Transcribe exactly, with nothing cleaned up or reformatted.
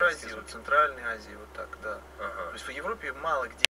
Азии, вот, Центральной Азии, вот так, да. Ага. То есть в Европе мало где